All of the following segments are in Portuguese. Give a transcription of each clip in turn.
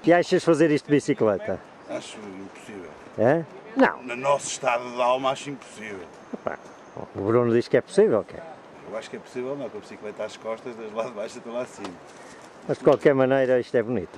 E achas fazer isto de bicicleta? Acho impossível. É? Não. No nosso estado de alma acho impossível. Opa, o Bruno diz que é possível, ok? Eu acho que é possível, não, com a bicicleta às costas, desde lá de baixo até lá acima. Mas de qualquer maneira isto é bonito.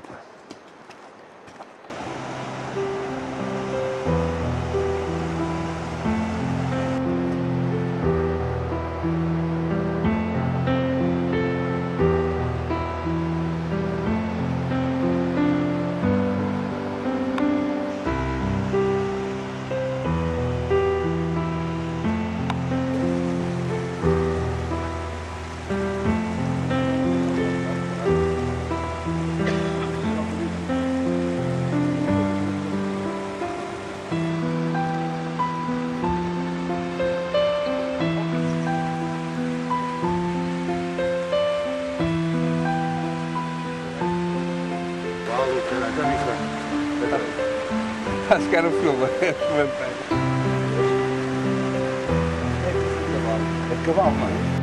Acho que era o filme. É cavalo, não é?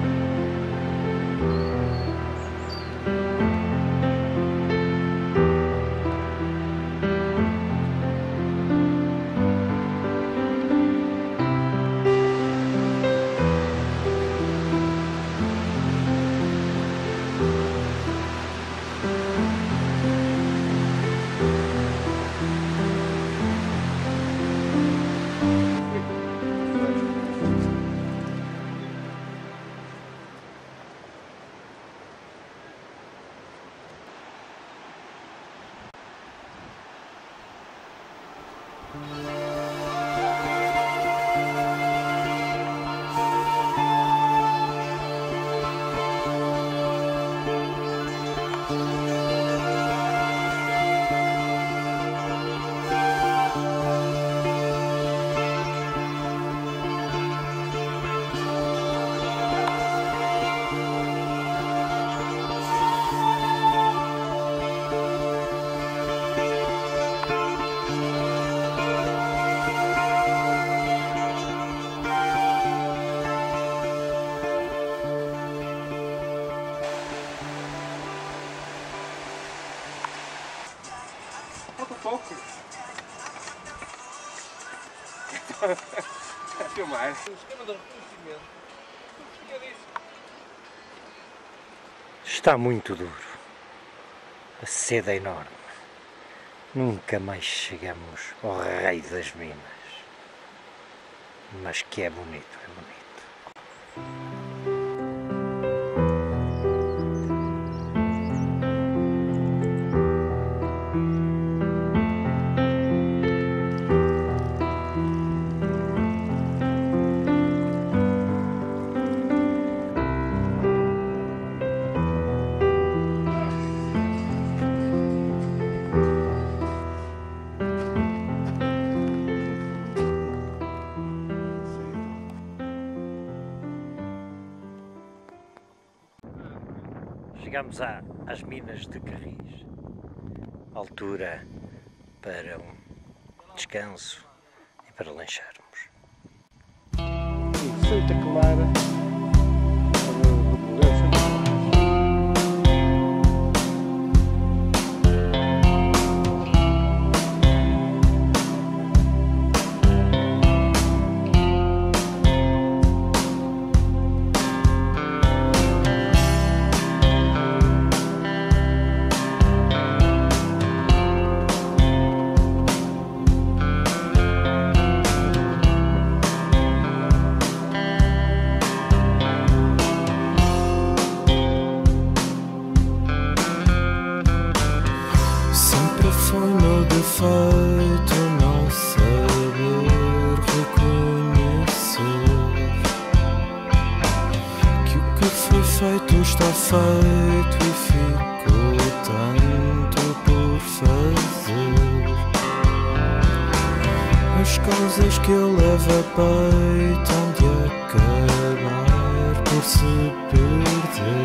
Falta pouco. A filmar. O sistema de reconhecimento. Está muito duro. A sede é enorme. Nunca mais chegamos ao rei das minas. Mas que é bonito, é bonito. Chegamos às minas de Carris, altura para um descanso e para lancharmos. Santa Clara. Defeito não saber reconhecer que o que foi feito está feito e ficou tanto por fazer. As causas que ele leva a peito hão de acabar por se perder.